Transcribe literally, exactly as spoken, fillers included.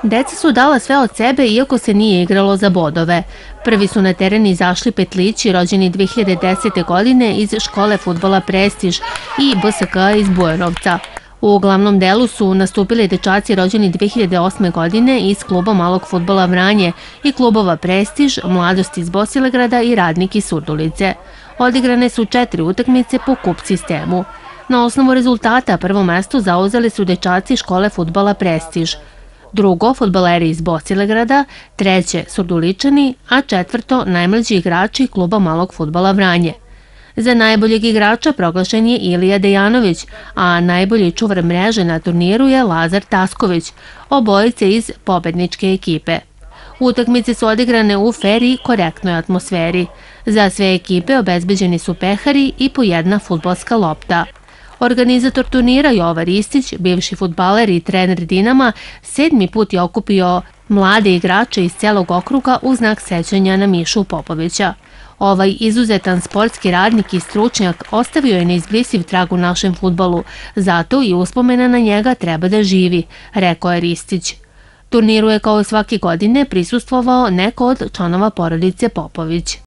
Deca su dala sve od sebe iako se nije igralo za bodove. Prvi su na teren izašli petlići rođeni dve hiljade desete. godine iz škole fudbala Prestiž i B S K iz Bujanovca. U glavnom delu su nastupili dečaci rođeni dve hiljade osme. godine iz kluba malog fudbala Vranje i klubova Prestiž, Mladost iz Bosilegrada i Radnik iz Surdulice. Odigrane su četiri utakmice po kup sistemu. Na osnovu rezultata prvo mesto zauzeli su dečaci škole fudbala Prestiž. Drugo, fudbaleri iz Bosilegrada, treće, Surduličani, a četvrto, najmlađi igrači kluba malog fudbala Vranje. Za najboljeg igrača proglašen je Ilija Dejanović, a najbolji čuvar mreže na turniru je Lazar Tasković, obojice iz pobedničke ekipe. Utakmice su odigrane u fer i korektnoj atmosferi. Za sve ekipe obezbeđeni su pehari i po jedna fudbalska lopta. Organizator turnira Jovan Ristić, bivši fudbaler i trener Dinama, sedmi put je okupio mlade igrače iz celog okruga u znak sećanja na Mišu Popovića. Ovaj izuzetan sportski radnik i stručnjak ostavio je neizbrisiv trag u našem fudbalu, zato i uspomena na njega treba da živi, rekao je Ristić. Turniru je kao svake godine prisustvovao neko od članova porodice Popović.